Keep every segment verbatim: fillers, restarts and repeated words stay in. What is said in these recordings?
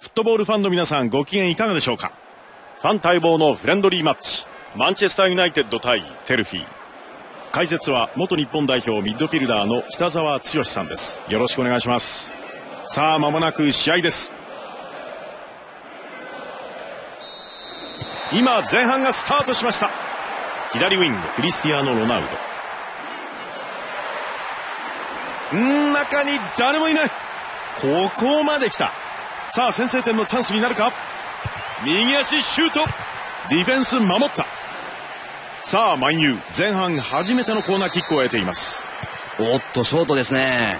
フットボールファンの皆さん、ご機嫌いかがでしょうか。ファン待望のフレンドリーマッチ、マンチェスターユナイテッド対テルフィー。解説は元日本代表ミッドフィルダーの北澤剛さんです。よろしくお願いします。さあ、間もなく試合です。今前半がスタートしました。左ウイングクリスティアーノ・ロナウド、ん中に誰もいない。ここまで来た。さあ、先制点のチャンスになるか。右足シュート、ディフェンス守った。さあ、マンユー前半初めてのコーナーキックを得ています。 おっと、ショートですね。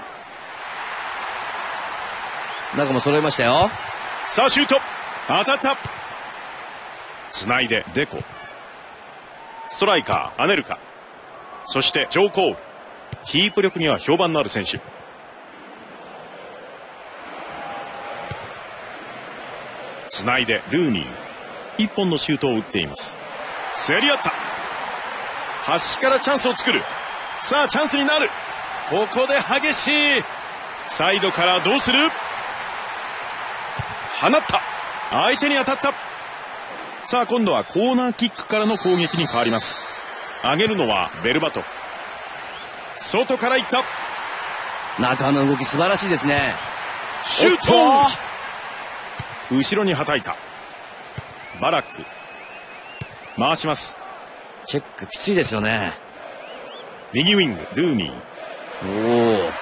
中も揃いましたよ。 さあ、シュート当たった。つないでデコ、ストライカーアネルカ、そしてジョー・コール。キープ力には評判のある選手。つないでルーニー、一本のシュートを打っています。競り合った。端からチャンスを作る。さあ、チャンスになる。ここで激しい。サイドからどうする。放った。相手に当たった。さあ、今度はコーナーキックからの攻撃に変わります。上げるのはベルバトフ。外からいった。 中の動き素晴らしいですね。 シュート。後ろにはたいた。バラック回します。 チェックきついですよね。 右ウィングルーニー、おお、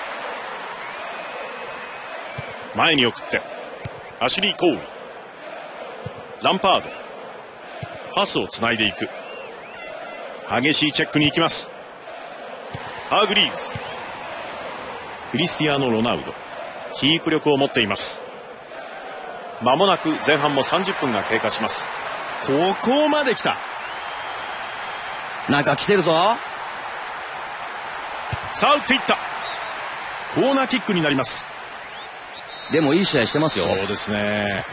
前に送ってアシュリー・コール、ランパード、パスをつないでいく。激しいチェックに行きます。ハーグリーブズ、クリスティアーノ・ロナウド、キープ力を持っています。間もなく前半もさんじゅっぷんが経過します。ここまで来た。 中来てるぞ。 さあ、打っていった。コーナーキックになります。 でもいい試合してますよ。 そうですね。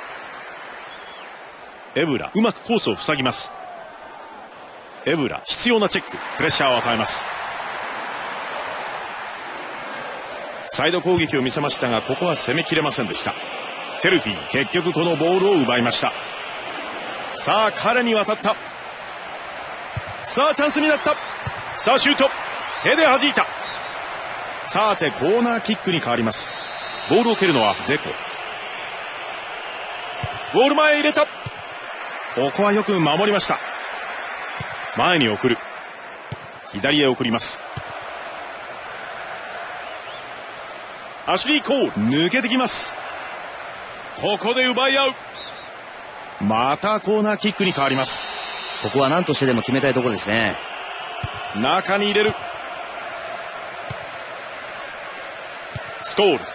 エブラうまくコースを塞ぎます。エブラ必要なチェック、プレッシャーを与えます。サイド攻撃を見せましたが、ここは攻めきれませんでした。テルフィー結局このボールを奪いました。さあ、彼に渡った。さあ、チャンスになった。さあ、シュート手で弾いた。さて、コーナーキックに変わります。ボールを蹴るのはデコ。ゴール前へ入れた。ここはよく守りました。前に送る。左へ送ります。アシュリー・コール抜けてきます。ここで奪い合う。またコーナーキックに変わります。 ここは何としてでも決めたいところですね。 中に入れる。スコールズ、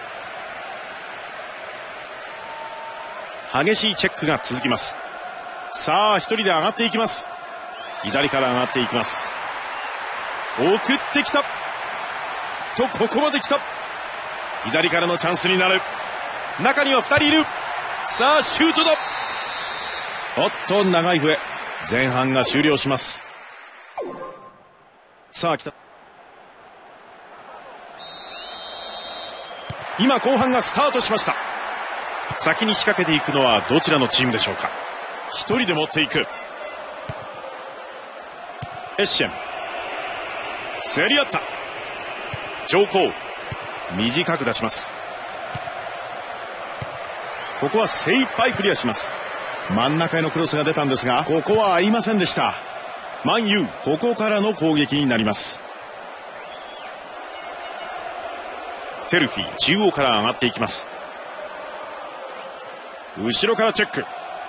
激しいチェックが続きます。さあ、一人で上がっていきます。左から上がっていきます。送ってきたと、ここまで来た。左からのチャンスになる。中にはふたりいる。さあ、シュートだ。おっと、長い笛。前半が終了します。さあ、来た。今、後半がスタートしました。先に仕掛けていくのはどちらのチームでしょうか。一人で持っていく。エッシェン、競り合った。ジョー・コール短く出します。ここは精一杯クリアします。真ん中へのクロスが出たんですが、ここは合いませんでした。マンユー、ここからの攻撃になります。テルフィー、中央から上がっていきます。後ろからチェック。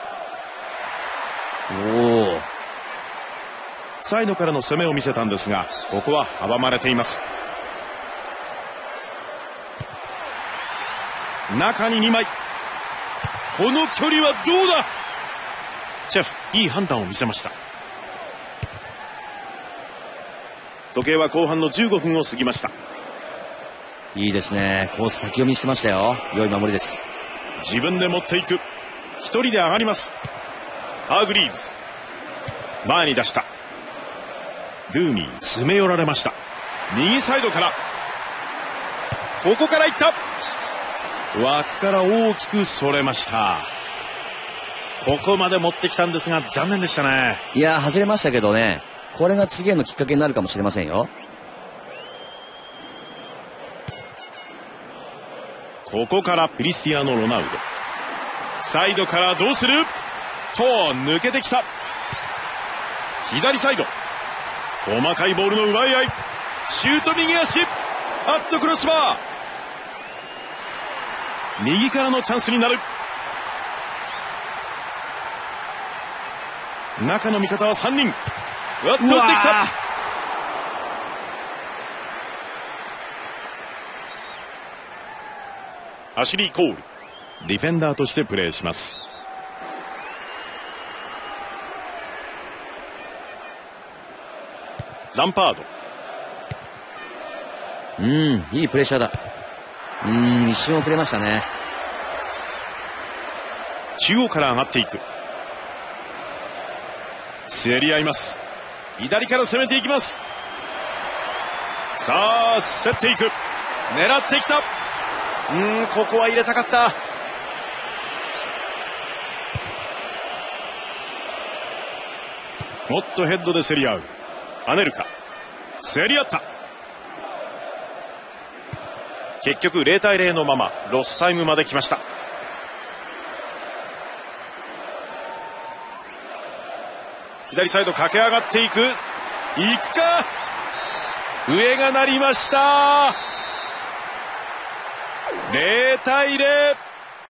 おお、 サイドからの攻めを見せたんですが、ここは阻まれています。中ににまい。この距離はどうだ。シェフ、いい判断を見せました。時計は後半のじゅうごふんを過ぎました。 いいですね。コース先読みしてましたよ。良い守りです。 自分で持っていく。一人で上がります。ハーグリーブズ、前に出した。ルーニー、詰め寄られました。右サイドから、ここからいった。 枠から大きくそれました。ここまで持ってきたんですが残念でしたね。 いや外れましたけどね、これが次へのきっかけになるかもしれませんよ。 ここからクリスティアーノ・ロナウド、サイドからどうすると抜けてきた。左サイド、細かいボールの奪い合い、シュート右足、あっとクロスバー、右からのチャンスになる。中の味方はさんにん。わっと打ってきた。アシュリー・コール、ディフェンダーとしてプレーします。ランパード、 うん、いいプレッシャーだ。うん、一瞬遅れましたね。 中央から上がっていく。競り合います。左から攻めていきます。さあ競っていく、狙ってきた。うーん、ここは入れたかった。もっとヘッドで競り合う。アネルカ、競り合った。結局ゼロたいゼロのままロスタイムまで来ました。左サイド駆け上がっていく。行くか。上が鳴りました。ゼロたいゼロ。